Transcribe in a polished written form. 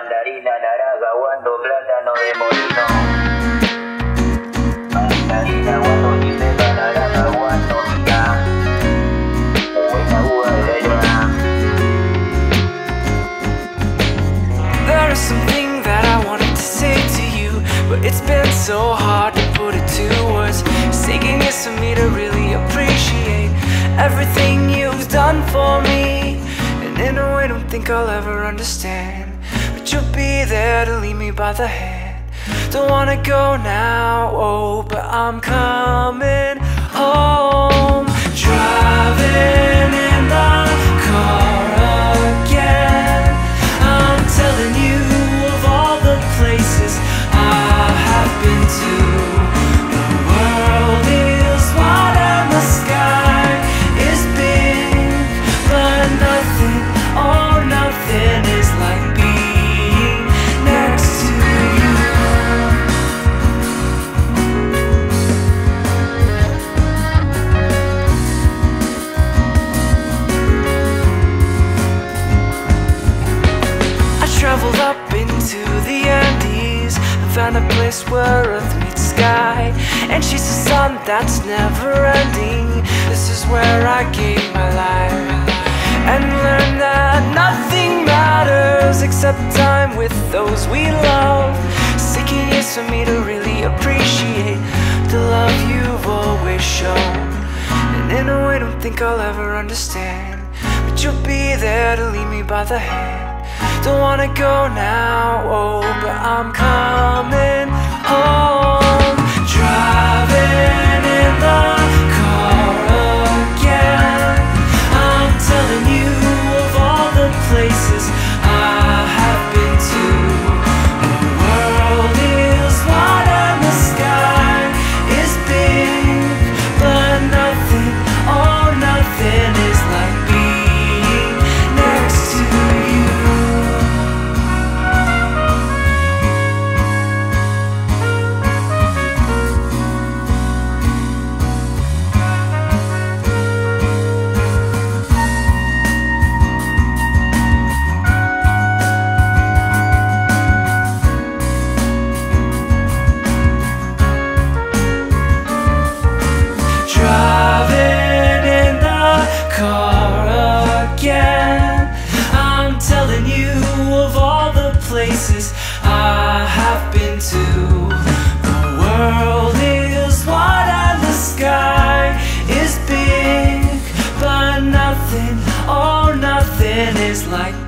mandarina, naranja, aguando plátano de molino. Mandarina, aguando chilena, naranja, aguando mica. Buena uva de la llora. There is something that I wanted to say to you, but it's been so hard to put it to words. It's taking years for me to really appreciate everything you've done for me. And in a way, don't think I'll ever understand, but you'll be there to lead me by the hand. Don't wanna go now, oh, but I'm coming home. Driving in the car again, I'm telling you of all the places I have been to. The world is wide and the sky is big, but nothing, oh nothing is like being next to you. I traveled up into the Andes and found a place where earth meets sky, and she's the sun that's never ending. This is where I gave my life and learned that nothing matters except time with those we love. It's taking years for me to really appreciate the love you've always shown. And in a way, don't think I'll ever understand, but you'll be there to lead me by the hand. Don't wanna go now, oh, but I'm coming home. Driving in the car again, I'm telling you of all the places I have been to. The world is wide and the sky is big, but nothing, oh nothing is like being next to you. Driving in the car again, I'm telling you of all the places I have been to. The world is wide and the sky is big, but nothing, oh nothing is like